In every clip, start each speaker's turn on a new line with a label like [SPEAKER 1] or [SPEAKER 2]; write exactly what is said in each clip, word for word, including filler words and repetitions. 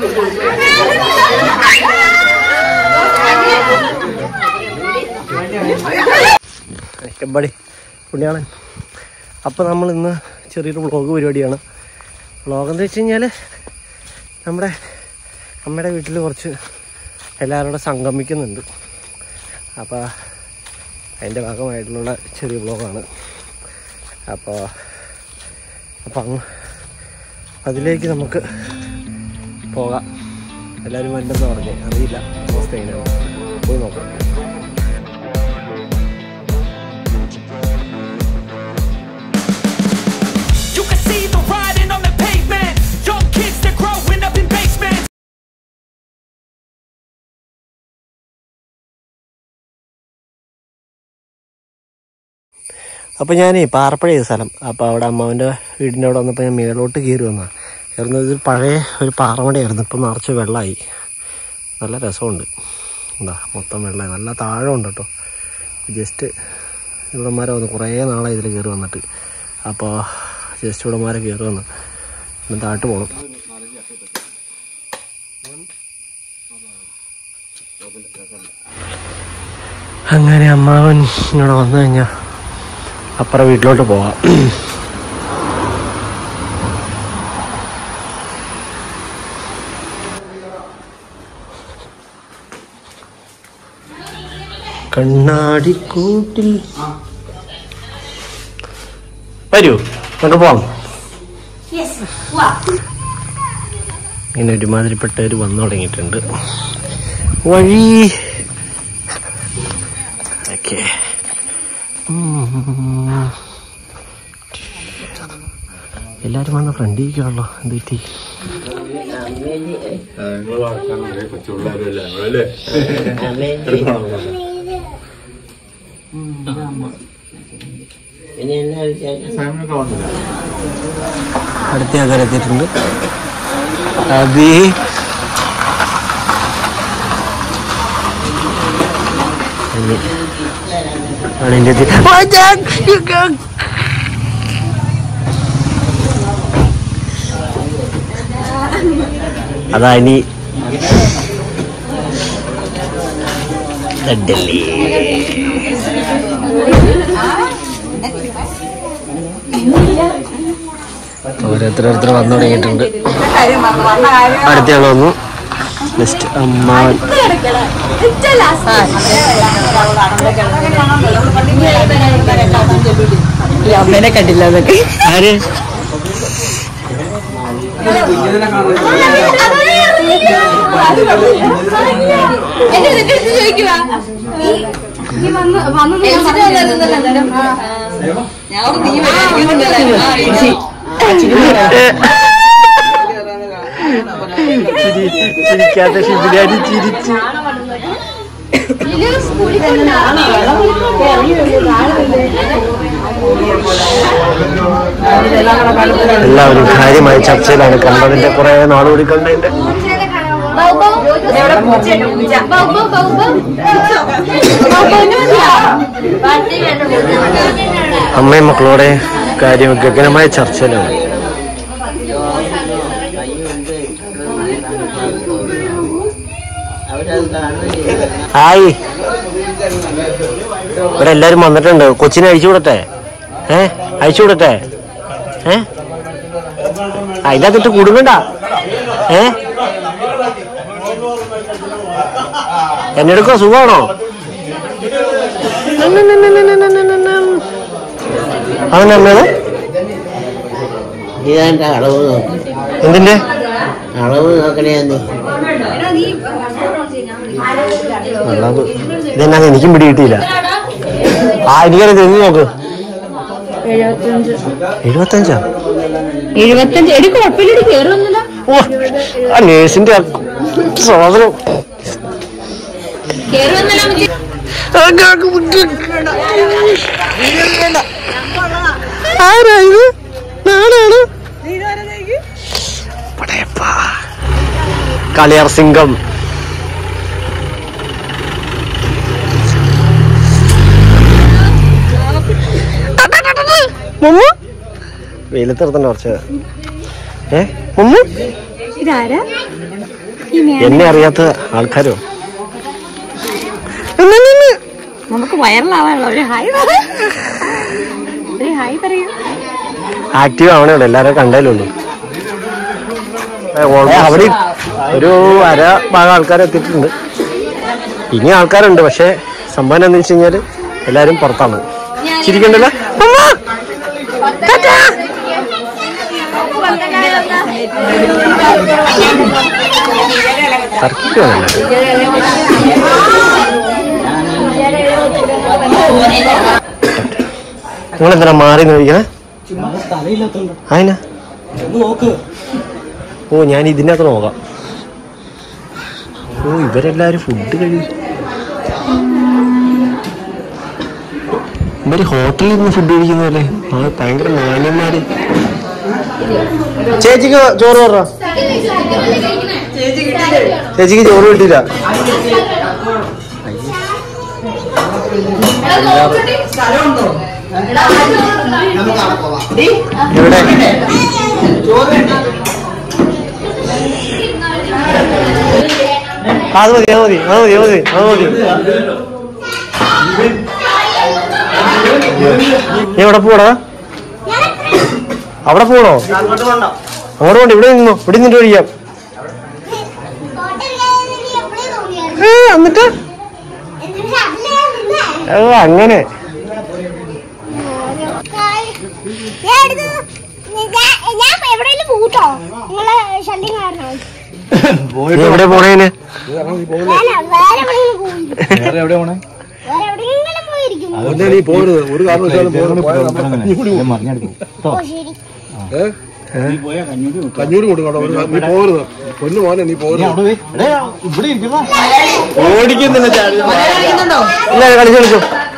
[SPEAKER 1] എബടി പുണ്യാളൻ. അപ്പോൾ നമ്മൾ ഇന്ന് ചെറിയൊരു വ്ളോഗ് പരിപാടിയാണ്. വ്ളോഗ് എന്ന് വെച്ച് കഴിഞ്ഞാൽ നമ്മുടെ അമ്മയുടെ വീട്ടിൽ കുറച്ച് എല്ലാവരും കൂടെ സംഗമിക്കുന്നുണ്ട്. അപ്പോൾ അതിൻ്റെ ഭാഗമായിട്ടുള്ള ചെറിയ വ്ളോഗാണ്. അപ്പോൾ അപ്പം അങ്ങ് അതിലേക്ക് നമുക്ക് പോകാം. എല്ലാവരും വല്ലെന്ന് പറഞ്ഞേ, അറിയില്ല അവസ്ഥ എങ്ങനെയാണ്, പോയി നോക്കാം. അപ്പോൾ ഞാനേ പാറപ്പഴ ചെയ്ത സ്ഥലം, അപ്പോൾ അവിടെ അമ്മാവൻ്റെ വീടിൻ്റെ അവിടെ വന്നപ്പോൾ ഞാൻ മേലോട്ട് കയറി വന്നതാണ്. കയറുന്നത് ഇത് പഴയ ഒരു പാറമടയായിരുന്നു. ഇപ്പം നിറച്ച് വെള്ളമായി, നല്ല രസമുണ്ട്. എന്താ മൊത്തം വെള്ളമായി, നല്ല താഴമുണ്ട് കേട്ടോ. ജസ്റ്റ് ഇവിടന്മാരെ വന്ന് കുറേ നാളായി ഇതിൽ കയറി വന്നിട്ട്. അപ്പോൾ ജസ്റ്റ് ഇവിടന്മാരെ കയറി വന്ന് ഇന്ന് താഴോട്ട് പോകണം. അങ്ങനെ അമ്മാവൻ ഇങ്ങോട്ട് വന്നു കഴിഞ്ഞാൽ അപ്പുറം വീട്ടിലോട്ട് പോവാം. കണ്ണാടിക്കൂട്ടിൽ വരൂ, നമുക്ക് പോവാം. ഇങ്ങനെ ഒരുമാതിരിപ്പെട്ടവർ വന്നു തുടങ്ങിയിട്ടുണ്ട് വഴി. ഓക്കെ, എല്ലാരും വന്ന് ഫ്രണ്ടിരിക്കുള്ളൂ. എന്ത് പറ്റി? അടുത്ത ആൾക്കാർ എത്തിയിട്ടുണ്ട്. അതി അതാ ഇനി ഡൽഹി. ഓരോരുത്തരോരുത്തർ വന്നു തുടങ്ങിയിട്ടുണ്ട്. അടുത്തയാൾ വന്നു. നെക്സ്റ്റ് അമ്മാവൻ. അമ്മേനെ കണ്ടില്ല. അതൊക്കെ ആര്? ചിരിക്കാത്ത ശിബിരാനി ചിരിച്ചു. എല്ലാവരും കാര്യമായ ചർച്ചയിലാണ്. കണ്ടതിന്റെ കുറെ നാളുകൂടി കണ്ടതിന്റെ അമ്മയും മക്കളോടെ കാര്യം ഗഗനമായ ചർച്ചയിലാണ്. ഹായ്, ഇവിടെ എല്ലാരും വന്നിട്ടുണ്ട്. കൊച്ചിനെ അഴിച്ചു വിടട്ടെ? ഏ അഴിച്ചു വിടട്ടെ? ഏ അതിനകത്തിട്ട് കുടുങ്ങണ്ട. ഏ എന്നെടുക്കോ? സുഖമാണോ? അങ്ങനെ അമ്മേത് എന്തിന്റെ അളവ് നോക്കണേ? അളവ് ഇതെന്നാ എനിക്കും പിടി കിട്ടിയില്ല. ആ എനിക്കറിയാം, തെങ്ങ് നോക്ക്. എഴുപത്തഞ്ചാ? എഴുപത്തഞ്ച് എടി കുഴപ്പമില്ല. ഓ ആ നേഴ്സിന്റെ സാധനം. ആരായത്? നാടാണ് കളിയാർ സിംഗം. വെയിലത്തെടുത്തന്നെ കുറച്ച്. ഏ മുമ്മു എന്നെ അറിയാത്ത ആൾക്കാരോ?
[SPEAKER 2] നമുക്ക് വൈറലാവാനുള്ള ഒരു ഹായ് ഒരു ഹായ് പറയൂ.
[SPEAKER 1] ആക്റ്റീവ് ആവണേ എല്ലാരും കണ്ടേലുള്ളൂ. അവിടെ ഒരു അര ഭാഗം ആൾക്കാർ എത്തിയിട്ടുണ്ട്. ഇനി ആൾക്കാരുണ്ട്, പക്ഷെ സംഭവം എന്ന് വെച്ച് കഴിഞ്ഞാല് എല്ലാരും പുറത്താണ്. ചിരിക്കണ്ടല്ലോ. നിങ്ങളെന്താ മാറി നോക്കണേ? അതിനാ? ഓ ഞാൻ ഇതിനകത്ത് നോക്കാം. ഓ ഇവരെല്ലാരും ഫുഡ് കഴിയും. ഇവര് ഹോട്ടലിൽ നിന്ന് ഫുഡ് കഴിക്കുന്നതല്ലേ? ആ ഭയങ്കര മാന്യന്മാര്. ചേച്ചിക്ക് ചോറ് പറ. ചേച്ചിക്ക് ചോറ് കിട്ടിയില്ല. ഇവിടെ അത് മതി അത് മതി അത് മതി അത് മതി അത് മതി. നീ എവിടെ പോടാ? അവിടെ പോണോ? അങ്ങോട്ട് പോണ്ട, ഇവിടെ നിന്നോ. ഇവിടെ നിന്നിട്ട് കഴിക്കാം. എന്നിട്ട് അങ്ങനെ എവിടെ പോണേന്?
[SPEAKER 3] നീ പോരുത്, ഒരു കാരണവശാലും കഞ്ഞൂര് കൊടുക്കണോ? നീ പോരുത് പൊന്നു മോനെ, നീ പോരുത്.
[SPEAKER 1] ഓടിക്കുന്നില്ല. ഇല്ല കളിച്ചു കളിച്ചു.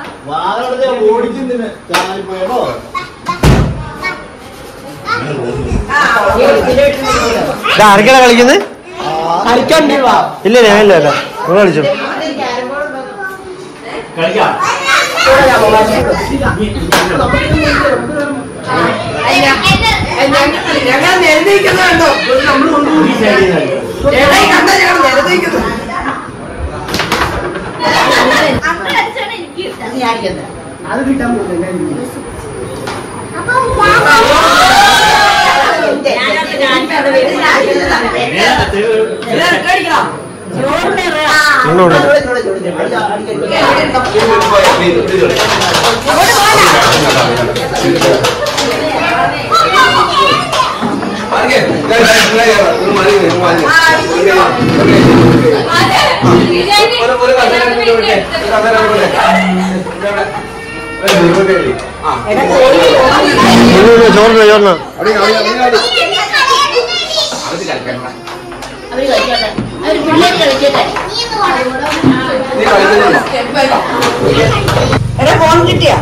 [SPEAKER 1] ആരൊക്കെയാണ് കളിക്കുന്നത്? ഇല്ല ഞാൻ ഇല്ല അല്ല നിങ്ങൾ കളിച്ചു.
[SPEAKER 2] അത് കിട്ടാൻ പോകുന്നില്ല.
[SPEAKER 1] ചോറിന് ചോറിന് ഫോൺ കിട്ടിയാ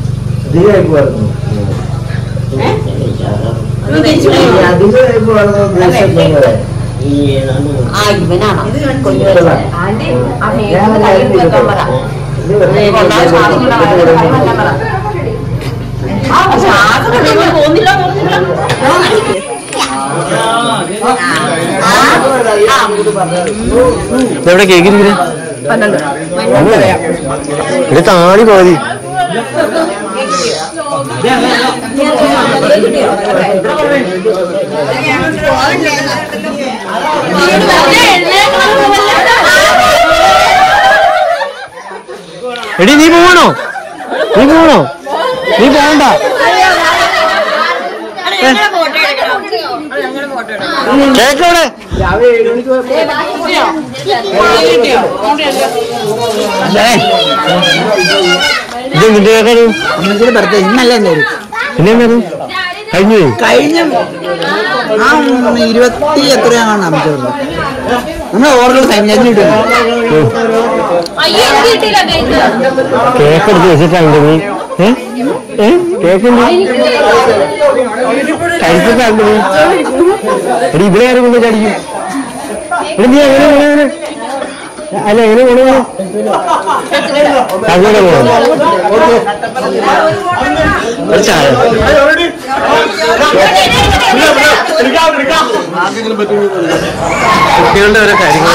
[SPEAKER 1] എവിടെ കേക്കിരിക്കുന്നത്? ഇത് താണി പകുതി. എടി നീ പോകണോ? നീ പോകണോ? നീ പോകണ്ട. കേക്കവിടെ ഇത് നിന്റെ കേക്കാനും ഇന്നല്ലേ പിന്നെ കഴിഞ്ഞു
[SPEAKER 4] കഴിഞ്ഞ ആ ഇരുപത്തി എത്രയാണ് അമിച്ചത് നമ്മൾ ഓരോ ടൈം ഞാൻ
[SPEAKER 1] കേക്ക് എടുത്ത് വെച്ചിട്ടുണ്ട് നീ കേക്ക് കഴിച്ചിട്ടുണ്ട് നീ എടി ഇവിടെ ആരും കൊണ്ട് കടിക്കും എടി നീ അങ്ങനെ അങ്ങനെ അല്ല എങ്ങനെ പോണു അങ്ങനെ പോകണം ഒരു ചായ കുട്ടികളുടെ ഓരോ കാര്യങ്ങൾ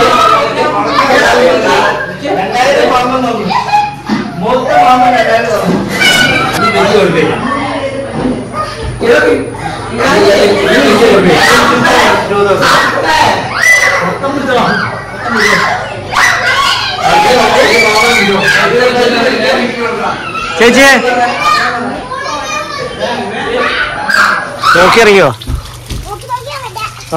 [SPEAKER 1] ചേച്ചി നോക്കിയിറങ്ങിയോ? ആ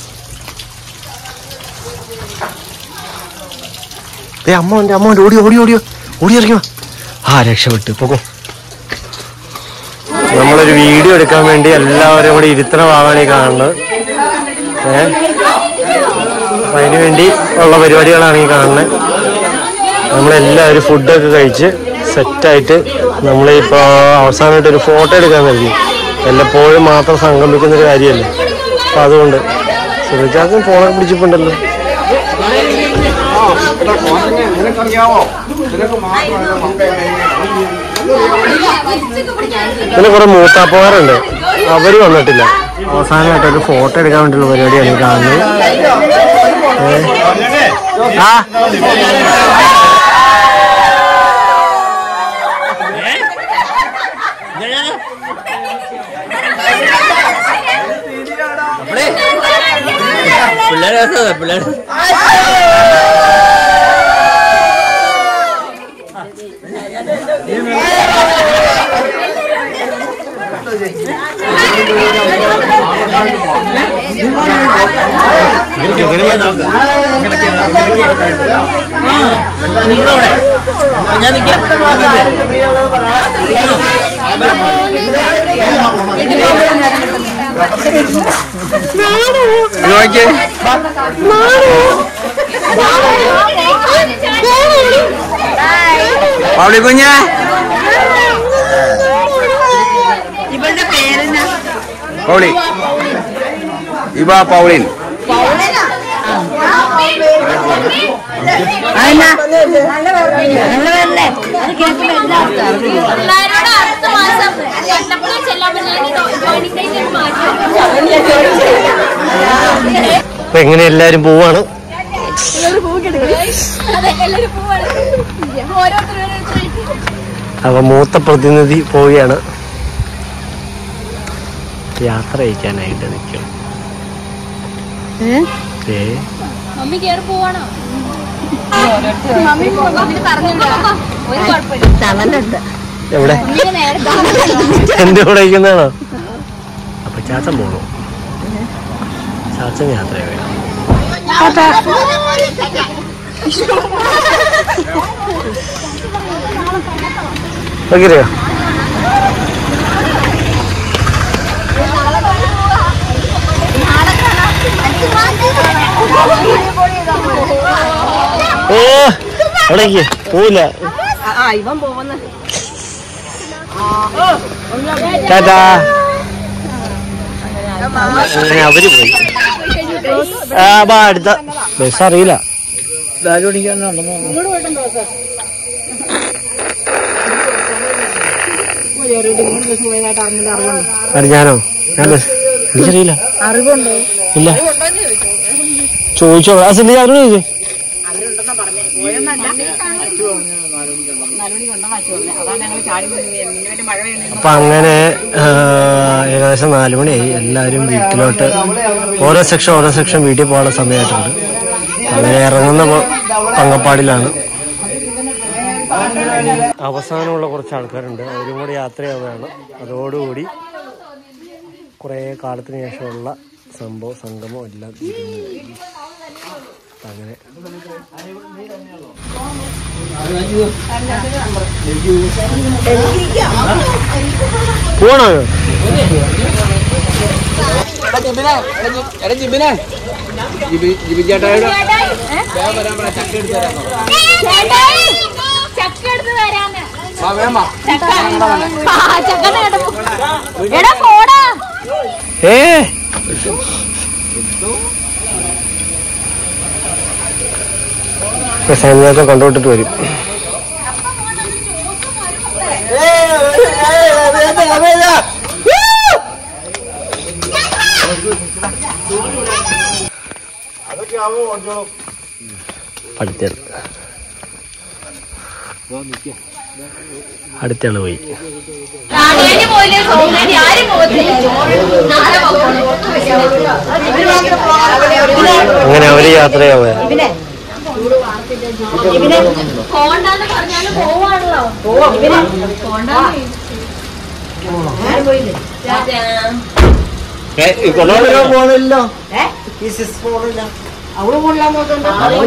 [SPEAKER 1] അമ്മ ഉണ്ട് അമ്മ ഉണ്ട് ഓടി ഓടി ഓടിയോ ഓടി ഇറങ്ങിയോ? ആ രക്ഷപ്പെട്ടു പോകോ. നമ്മളൊരു വീഡിയോ എടുക്കാൻ വേണ്ടി എല്ലാവരും കൂടി ഇരുത്തണ ഭാഗമാണ് ഈ കാണുന്നത്. ഏഹ് അതിനു വേണ്ടി ഉള്ള പരിപാടികളാണ് ഈ കാണുന്നത്. നമ്മളെല്ലാവരും ഫുഡൊക്കെ കഴിച്ച് സെറ്റായിട്ട് നമ്മളിപ്പോൾ അവസാനമായിട്ട് ഒരു ഫോട്ടോ എടുക്കാൻ നൽകി. വല്ലപ്പോഴും മാത്രം സംഗമിക്കുന്നൊരു കാര്യമല്ലേ, അപ്പം അതുകൊണ്ട് സുരജാക്കും ഫോണൊക്കെ പിടിച്ചിട്ടുണ്ടല്ലോ. പിന്നെ കുറെ മൂത്താപ്പന്മാരുണ്ട്, അവര് വന്നിട്ടില്ല. അവസാനമായിട്ട് ഒരു ഫോട്ടോ എടുക്കാൻ വേണ്ടിയുള്ള പരിപാടിയാണ് കാണുന്നത്. ആ പിള്ളേരെ പിള്ളേർ ഞാൻ പൗളി കുഞ്ഞ
[SPEAKER 2] ഇവളുടെ പേരെന്നാ?
[SPEAKER 4] പൗളി ഇവ പൗളിൻ
[SPEAKER 1] അപ്പൊ എങ്ങനെ എല്ലാരും പോവാണ്. അപ്പൊ മൂത്ത പ്രതിനിധി പോവുകയാണ്, യാത്ര അയക്കാനായിട്ട് നിൽക്കും.
[SPEAKER 5] മമ്മി കേറി പോവാണോ?
[SPEAKER 1] എവിടെ എന്റെ കൂടെ ഇരിക്കുന്നതാണോ? അപ്പൊ ചാച്ചൻ പോണോ? ചാച്ചൻ യാത്ര വേണം. ഓക്കെയോ? ഓ അവിടേക്ക് പോവില്ല.
[SPEAKER 2] ഇവൻ പോകുന്ന
[SPEAKER 1] ടാറ്റാ. അങ്ങനെ അവര് പോയി. ആ ബാ അടുത്ത ബസ് അറിയില്ല. ഞാനോ ഞാൻ ബസ് എനിക്കറിയില്ല.
[SPEAKER 2] അറിവുണ്ടോ?
[SPEAKER 1] ഇല്ല ചോദിച്ചോ. ആ സിന്ധി അവരോട് ചോദിച്ചേ. അപ്പൊ അങ്ങനെ ഏകദേശം നാലുമണിയായി. എല്ലാവരും വീട്ടിലോട്ട് ഓരോ സെക്ഷൻ ഓരോ സെക്ഷൻ വീട്ടിൽ പോകാനുള്ള സമയമായിട്ടുണ്ട്. അങ്ങനെ ഇറങ്ങുന്ന പങ്കപ്പാടിലാണ്. അവസാനമുള്ള കുറച്ച് ആൾക്കാരുണ്ട്, അവരും കൂടി യാത്രയാവുകയാണ്. അതോടുകൂടി കുറേ കാലത്തിന് ശേഷമുള്ള സംഭവം സംഗമം എല്ലാം അങ്ങനെ പോണോ? ഏ സൈന്യത്തെ കൊണ്ടുപോട്ടിട്ട് വരും. അടുത്തയാള് അടുത്തയാള് പോയി. അങ്ങനെ അവര് യാത്രയാവുക. പോണില്ലോ
[SPEAKER 2] അവള് കൊള്ളാൻ നോക്കണ്ട.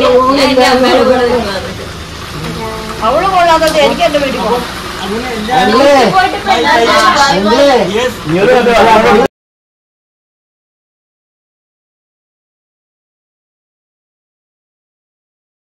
[SPEAKER 2] അവള് കൊള്ളാൻ എനിക്ക് എന്റെ വീട്ടിൽ പോകാം.